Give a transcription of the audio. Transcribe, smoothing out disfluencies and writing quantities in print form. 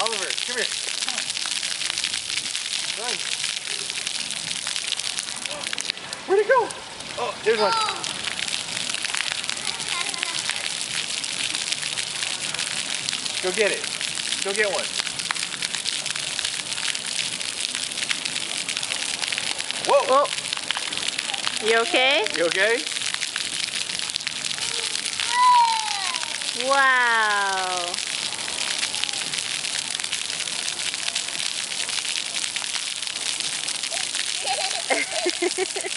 Oliver, come here. Come on. Run. Where'd it go? Oh, there's one. Go get it. Go get one. Whoa. Whoa. You okay? You okay? Wow.